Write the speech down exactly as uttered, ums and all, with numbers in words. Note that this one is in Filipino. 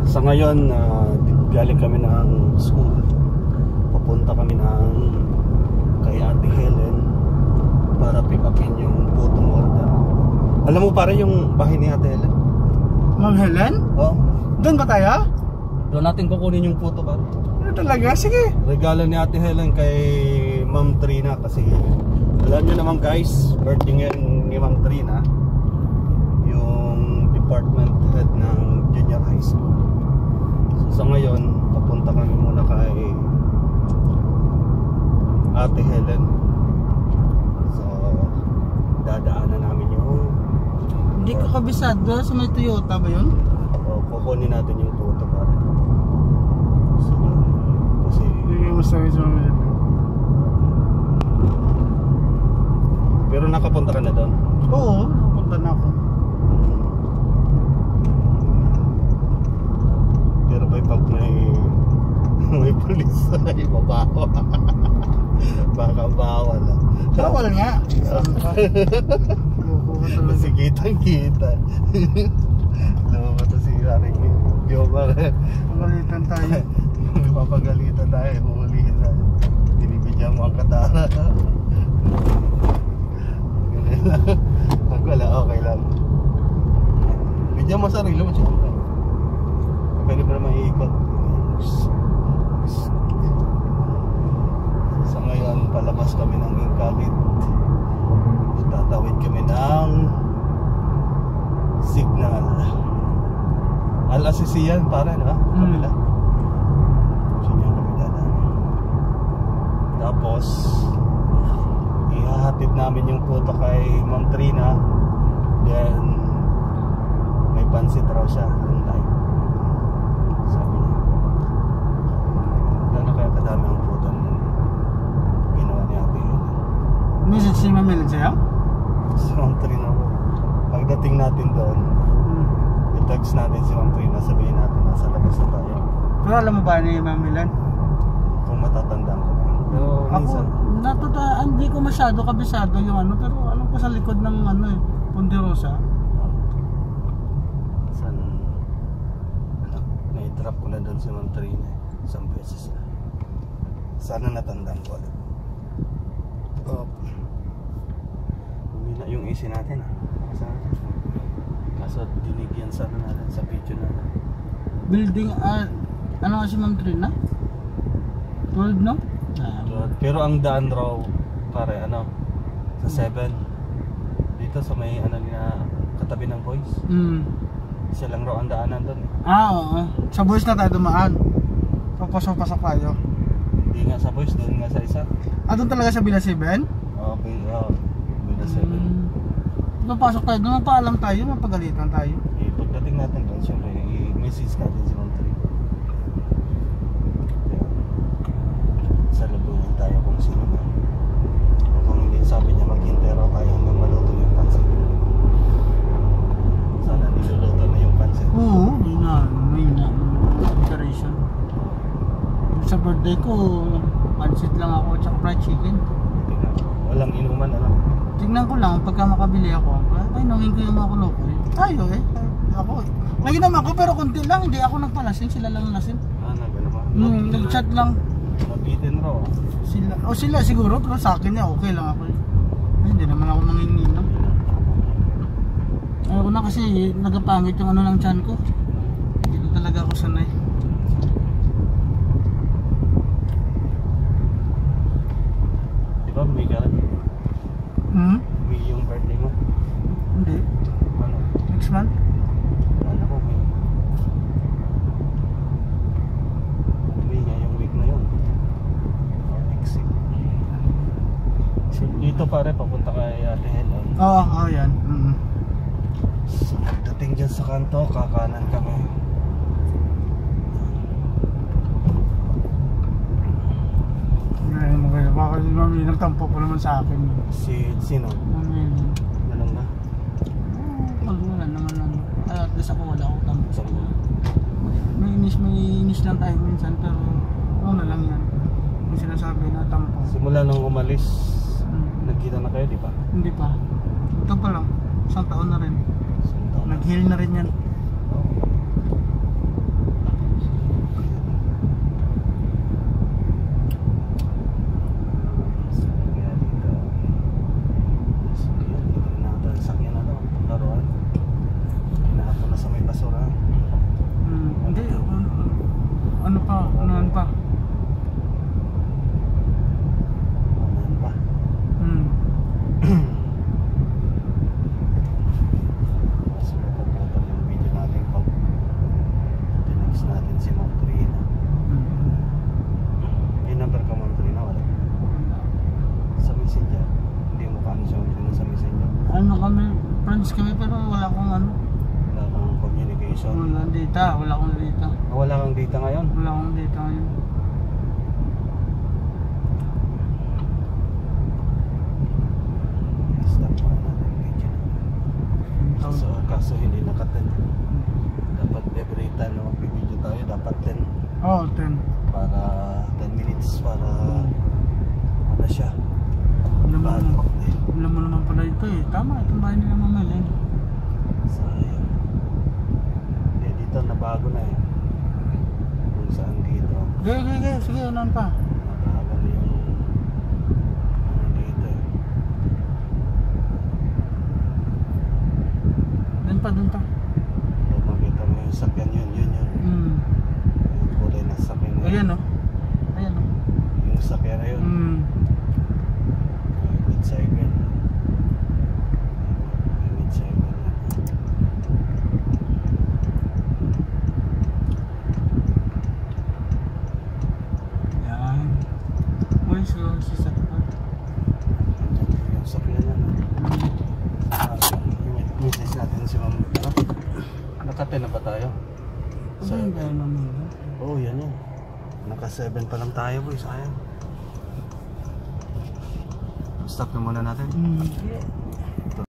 sa ngayon, uh, galing kami ng school. Papunta kami ng kay Ate Helen para pick upin yung putong order. Alam mo pare yung bahay ni Ate Helen? Ma'am Helen? Oo. Doon ba tayo? Doon natin kukunin yung puto pare. Ano talaga? Sige. Regalo ni Ate Helen kay Ma'am Trina kasi alam nyo naman guys, birthday ngayon ni Ma'am Trina, yung department head ng junior high school. So sa ngayon, papunta kami muna kay Ate Helen. So dadaanan namin yung Hindi ko kabisado. Sa may Toyota ba yun? o kukunin natin yung puto pare. So, kasi Hindi ko sabi sa mga pero nakapunta ka na doon? Oo, napunta na ako. Pero may pag may may pulis ay babawa. Baka bawal ah. Bawal nga. Saan ka? Loko ka talaga. Kasi kitang kita. Alam mo ba ito si Haring Diomar? Pagalitan tayo. May papagalitan tayo, huhulihin tayo. Binibigyan mo ang katara. Ganyan lang. Pag wala, okay lang. Bigyan mo sarili mo siyempre. Pwede pa naman iikot. Sa ngayon, palabas kami ng Ingkalit. Tatawid kami ng Signal. Al-Asisiyan para na kabila. So yan kami dadaan. Tapos ihahatid namin yung puto kay Ma'am Trina. Then may pansit raw siya yung time. Sabi niya gano'n kaya kadami ang puto na ginawa ni Ate Helen. Message si Ma'am Helen sa'yo? Si Ma'am Trina po. Pagdating natin doon, i-text natin si Ma'am Trina, sabihin natin nasa labas na tayo. Pero alam mo ba ni Ma'am Helen? Kung matatandaan ko. Pero Ako, minsan, natutaan, hindi ko masyado kabisado yung ano, pero alam ko sa likod ng ano eh, Ponderosa. minsan, ano, na-drop ko na doon si Ma'am Trina isang beses na. Sana natandaan ko ulit. Oh. Hindi na yung isi natin ah. Sana. Kaso dinig yan sana natin sa video natin. Building, ah, ano nga si Ma'am Trina? twelve no? Ah, Pero ang daan raw pare ano sa seven dito sa may ano na katabi ng boys. mm. Siya lang raw ang daanan doon eh. Ah, oo. Sa boys na tayo dumaan. Papasok-pasok tayo. Hindi nga sa boys, doon nga sa isa. Ah, doon talaga sa Villa seven? Oo, oh, oh, Villa seven. Mm. Papasok tayo, doon mapaalam tayo, mapagalitan tayo. Eh, pagdating natin doon, siyempre, i-message natin si Ma'am Trina. Salubungin tayo kung sino na. O kung hindi, sabi niya maghintay raw tayo hanggang maluto yung pansit. Sana niluluto na yung pansit. Oo, may na, may na, preparation. Sa birthday ko, pansit lang ako at saka fried chicken. Tingnan, walang inuman ano. Tingnan ko lang, pagka makabili ako, ay nawin ko yung mga kuloko eh. Tayo eh, ako eh. Nag-inom ako pero konti lang, hindi ako nagpalasing, sila lang nalasing. Ah, nagano ba? Hmm, nag-chat lang. Nabitin raw. Sila, o sila siguro, pero sa akin niya okay lang ako eh. Ay, hindi naman ako nanginginom. Ayoko na kasi nagapangit yung ano ng tiyan ko. Hindi na talaga ako sanay. Di ba may galat? Hmm? May yung birthday mo? Hindi. Ano? Next month? Ano ko may? May nga yung week na yun. Or next week. So, dito pare, papunta kay Ate Helen. Oo, oo yan. Mm-hmm. So, pagdating dyan sa kanto, kakanan kami. Ngayon mo kayo, baka si Mami nagtampo po naman sa akin. Si, sino? Mami, Ganun ba? wala, wala naman ano. Ay, at least ako wala akong tampo sa Sabi kanya. mo. May inis, may inis lang tayo minsan, pero ano na lang yan. Yung sinasabi na tampo. Simula nung umalis, Hmm. nagkita na kayo, di ba? Hindi pa. Ito pa lang. Isang taon na rin. Isang taon na. Nag-heal na rin yan. data, wala akong data. Ah, wala kang data ngayon? Wala akong data ngayon. Stop pa natin video. So, kaso hindi nakaten. Dapat every time na mag-video tayo, dapat ten. Oo, oh, ten. Para ten minutes para ano siya. Alam mo, Paano? naman, alam mo naman pala ito eh. Tama, itong bahay nila mamalin. Sayang. Hindi, dito nabago na eh. Kung saan dito. Gaya, gaya, gaya. Sige, unahan pa. Nabago na yung ano dito eh. Dun pa, dun pa. Kung makita mo yung sakyan yun, yun yun. Hmm. Yung kulay na sakyan na yun. Ayan o. Ayan o. Yung sakyan na yun. Hmm. Good cycle. Good cycle na. Yan. Uy, so, si Sakpan. Yung sakyan na. Ah, i-message natin si Ma'am. Ano? Naka-ten na ba tayo? Ano yung bahay namin? Oo, oh, yan yun. Naka-seven pa lang tayo, boy. Sayang. Stop na muna natin. Hmm.